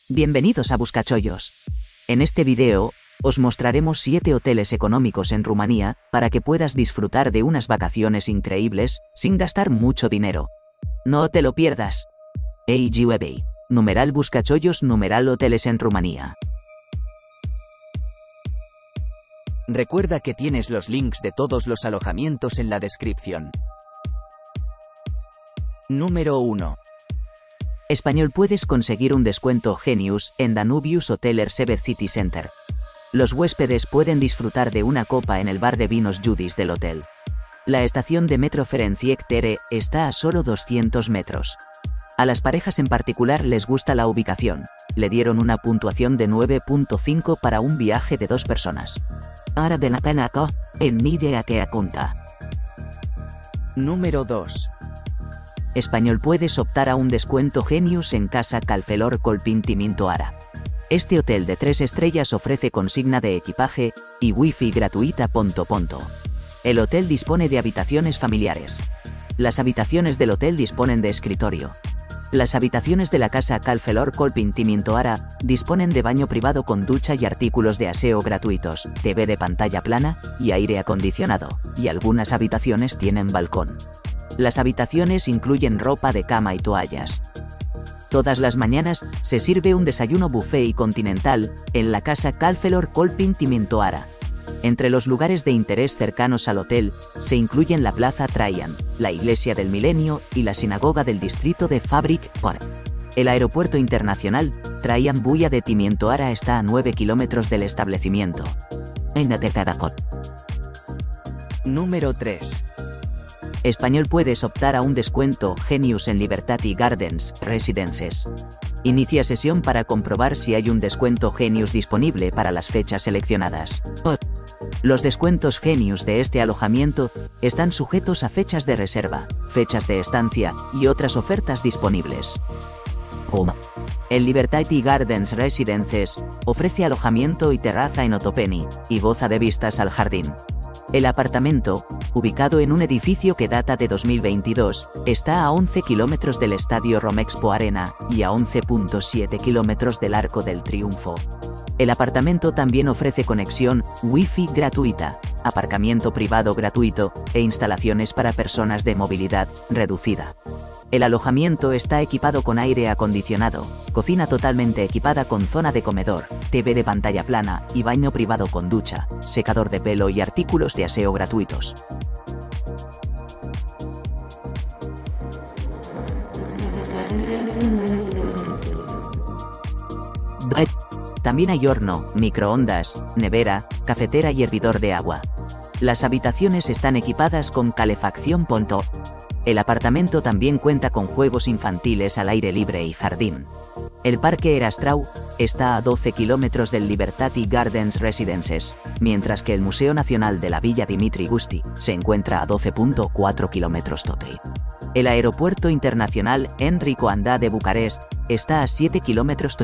Bienvenidos a Buscachollos. En este video, os mostraremos 7 hoteles económicos en Rumanía, para que puedas disfrutar de unas vacaciones increíbles, sin gastar mucho dinero. No te lo pierdas. AGWB. Numeral Buscachollos, numeral hoteles en Rumanía. Recuerda que tienes los links de todos los alojamientos en la descripción. Número 1. Español. Puedes conseguir un descuento Genius en Danubius Hotel Sever City Center. Los huéspedes pueden disfrutar de una copa en el bar de vinos Judis del hotel. La estación de metro Ferenciek Tere está a solo 200 metros. A las parejas en particular les gusta la ubicación. Le dieron una puntuación de 9.5 para un viaje de 2 personas. Ahora de la pena en Mille que apunta. Número 2. Español. Puedes optar a un descuento Genius en Casa Calfelor Colpintimintoara. Este hotel de 3 estrellas ofrece consigna de equipaje y wifi gratuita. El hotel dispone de habitaciones familiares. Las habitaciones del hotel disponen de escritorio. Las habitaciones de la Casa Calfelor Colpintimintoara disponen de baño privado con ducha y artículos de aseo gratuitos, TV de pantalla plana y aire acondicionado, y algunas habitaciones tienen balcón. Las habitaciones incluyen ropa de cama y toallas. Todas las mañanas se sirve un desayuno buffet y continental en la Casa Calfelor Colpintimintoara. Entre los lugares de interés cercanos al hotel se incluyen la Plaza Traian, la Iglesia del Milenio y la Sinagoga del distrito de Fabric Park. El aeropuerto internacional Traian Buia de Timintoara está a 9 kilómetros del establecimiento. Número 3. Español. Puedes optar a un descuento Genius en Liberty Gardens Residences. Inicia sesión para comprobar si hay un descuento Genius disponible para las fechas seleccionadas. Los descuentos Genius de este alojamiento están sujetos a fechas de reserva, fechas de estancia y otras ofertas disponibles. El Liberty Gardens Residences ofrece alojamiento y terraza en Otopeni y goza de vistas al jardín. El apartamento, ubicado en un edificio que data de 2022, está a 11 kilómetros del estadio Romexpo Arena y a 11.7 kilómetros del Arco del Triunfo. El apartamento también ofrece conexión Wi-Fi gratuita, aparcamiento privado gratuito e instalaciones para personas de movilidad reducida. El alojamiento está equipado con aire acondicionado, cocina totalmente equipada con zona de comedor, TV de pantalla plana y baño privado con ducha, secador de pelo y artículos de aseo gratuitos. También hay horno, microondas, nevera, cafetera y hervidor de agua. Las habitaciones están equipadas con calefacción. El apartamento también cuenta con juegos infantiles al aire libre y jardín. El Parque Erastrau está a 12 kilómetros del Liberty Gardens Residences, mientras que el Museo Nacional de la Villa Dimitri Gusti se encuentra a 12.4 kilómetros. El Aeropuerto Internacional Enrico Andá de Bucarest está a 7 kilómetros.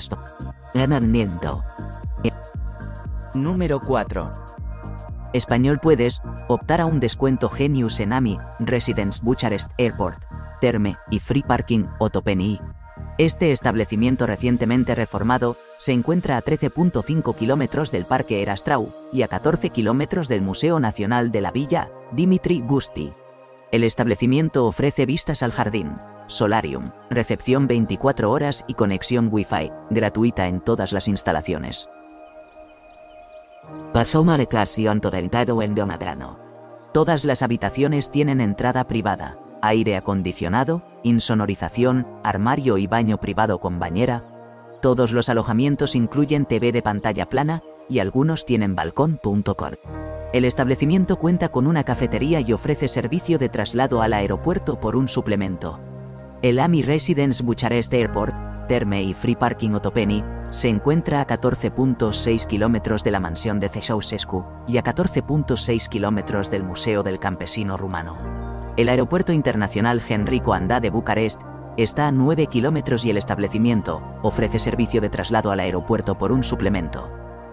Número 4. Español. Puedes optar a un descuento Genius en AMI Residence Bucharest Airport, Terme y Free Parking Otopeni. Este establecimiento recientemente reformado se encuentra a 13.5 kilómetros del Parque Erastrau y a 14 kilómetros del Museo Nacional de la Villa Dimitri Gusti. El establecimiento ofrece vistas al jardín, solarium, recepción 24 horas y conexión Wi-Fi gratuita en todas las instalaciones. Todas las habitaciones tienen entrada privada, aire acondicionado, insonorización, armario y baño privado con bañera. Todos los alojamientos incluyen TV de pantalla plana y algunos tienen balcón. El establecimiento cuenta con una cafetería y ofrece servicio de traslado al aeropuerto por un suplemento. El AMI Residence Bucharest Airport, Terme y Free Parking Otopeni se encuentra a 14.6 kilómetros de la mansión de Ceausescu y a 14.6 kilómetros del Museo del Campesino Rumano. El Aeropuerto Internacional Enrico Andá de Bucarest está a 9 kilómetros y el establecimiento ofrece servicio de traslado al aeropuerto por un suplemento.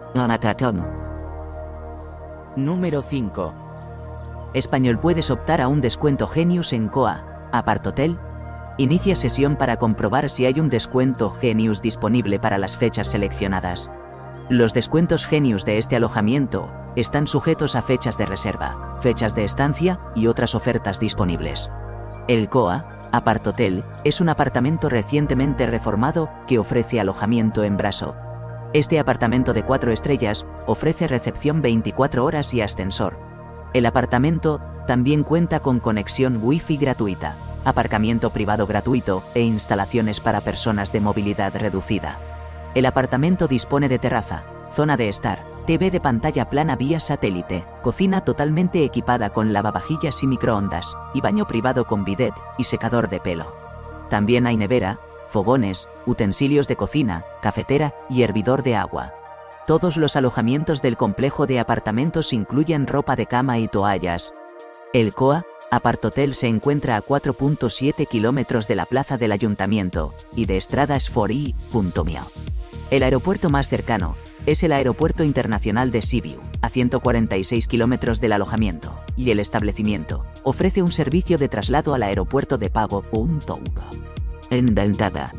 Número 5. Español. Puedes optar a un descuento Genius en Coa Apart Hotel Inicia sesión para comprobar si hay un descuento Genius disponible para las fechas seleccionadas. Los descuentos Genius de este alojamiento están sujetos a fechas de reserva, fechas de estancia y otras ofertas disponibles. El COA Apart-Hotel es un apartamento recientemente reformado que ofrece alojamiento en Brasov. Este apartamento de 4 estrellas ofrece recepción 24 horas y ascensor. El apartamento también cuenta con conexión Wi-Fi gratuita, aparcamiento privado gratuito e instalaciones para personas de movilidad reducida. El apartamento dispone de terraza, zona de estar, TV de pantalla plana vía satélite, cocina totalmente equipada con lavavajillas y microondas, y baño privado con bidet y secador de pelo. También hay nevera, fogones, utensilios de cocina, cafetera y hervidor de agua. Todos los alojamientos del complejo de apartamentos incluyen ropa de cama y toallas. El COA Apart-Hotel se encuentra a 4.7 kilómetros de la plaza del ayuntamiento y de Estrada Sfory.Miao. El aeropuerto más cercano es el Aeropuerto Internacional de Sibiu, a 146 kilómetros del alojamiento, y el establecimiento ofrece un servicio de traslado al aeropuerto de pago. En Dentada.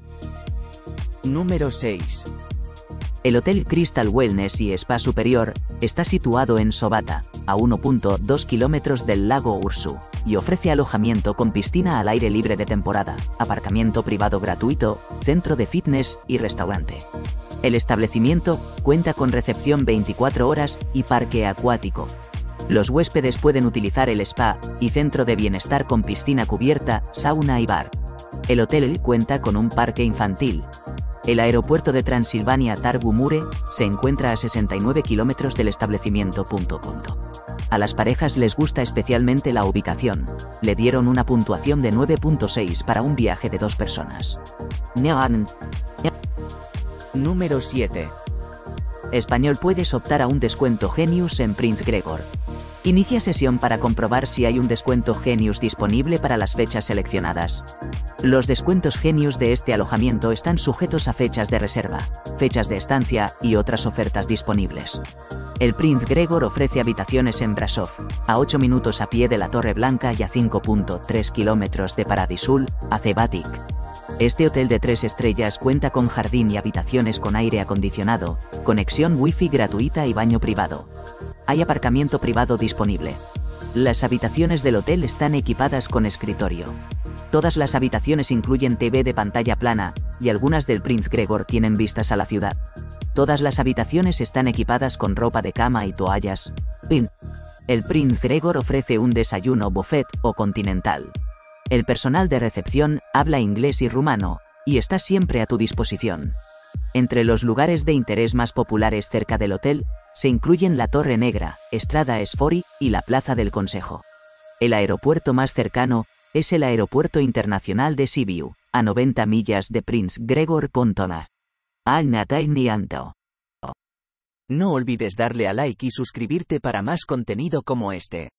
Número 6. El Hotel Crystal Wellness y Spa Superior está situado en Sobata, a 1.2 kilómetros del lago Ursu, y ofrece alojamiento con piscina al aire libre de temporada, aparcamiento privado gratuito, centro de fitness y restaurante. El establecimiento cuenta con recepción 24 horas y parque acuático. Los huéspedes pueden utilizar el spa y centro de bienestar con piscina cubierta, sauna y bar. El hotel cuenta con un parque infantil. El aeropuerto de Transilvania Targu Mure se encuentra a 69 kilómetros del establecimiento. A las parejas les gusta especialmente la ubicación. Le dieron una puntuación de 9.6 para un viaje de 2 personas. Número 7. Español puedes optar a un descuento Genius en Prince Gregor. Inicia sesión para comprobar si hay un descuento Genius disponible para las fechas seleccionadas. Los descuentos Genius de este alojamiento están sujetos a fechas de reserva, fechas de estancia y otras ofertas disponibles. El Prince Gregor ofrece habitaciones en Brasov, a 8 minutos a pie de la Torre Blanca y a 5.3 kilómetros de Paradisul, Acebatic. Este hotel de 3 estrellas cuenta con jardín y habitaciones con aire acondicionado, conexión Wi-Fi gratuita y baño privado. Hay aparcamiento privado disponible. Las habitaciones del hotel están equipadas con escritorio. Todas las habitaciones incluyen TV de pantalla plana, y algunas del Prince Gregor tienen vistas a la ciudad. Todas las habitaciones están equipadas con ropa de cama y toallas. El Prince Gregor ofrece un desayuno buffet o continental. El personal de recepción habla inglés y rumano, y está siempre a tu disposición. Entre los lugares de interés más populares cerca del hotel, se incluyen la Torre Negra, Estrada Sfory y la Plaza del Consejo. El aeropuerto más cercano es el Aeropuerto Internacional de Sibiu, a 90 millas de Prince Gregor. No olvides darle a like y suscribirte para más contenido como este.